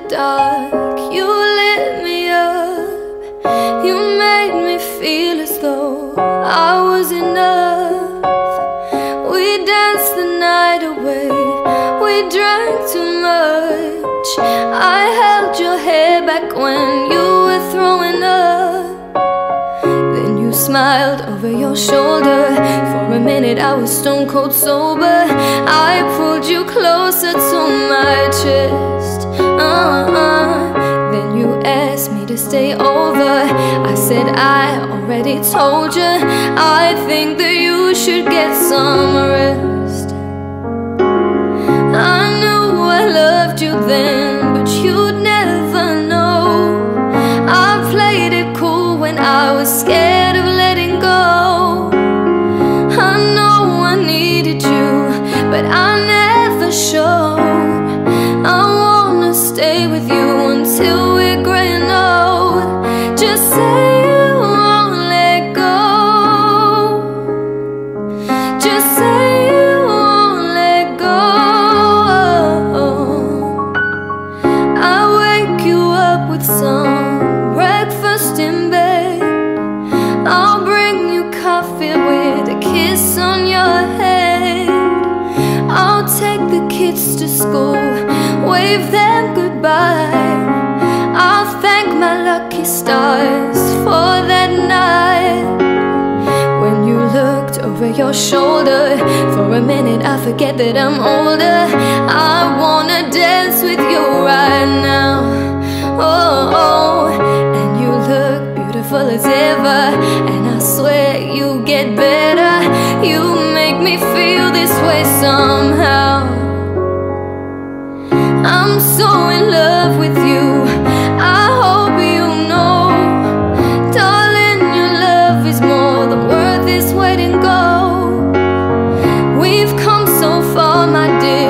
dark, you lit me up. You made me feel as though I was enough. We danced the night away, we drank too much. I held your hair back when you were throwing up. Then you smiled over your shoulder. For a minute I was stone cold sober. I pulled you closer to my chest. Then you asked me to stay over. I said I already told you. I think that you should get some rest. I knew I loved you then, but you'd never know. I played it cool when I was scared of letting go. I know I needed you, but I never showed. I wanna stay with you until we're gray and old. Just say you won't let go. Just say you won't let go. I wake you up with some breakfast in bed. I'll bring you coffee with a kiss on your head. I'll take the kids to school, wave them goodbye. I'll thank my lucky stars for that night. When you looked over your shoulder, for a minute I forget that I'm older. I wanna dance with you right now. Oh, and you look beautiful as ever, and I swear you get better. You make me feel this way somehow. I'm so in love with you, I hope you know. Darling, your love is more than worth this waiting go. We've come so far, my dear,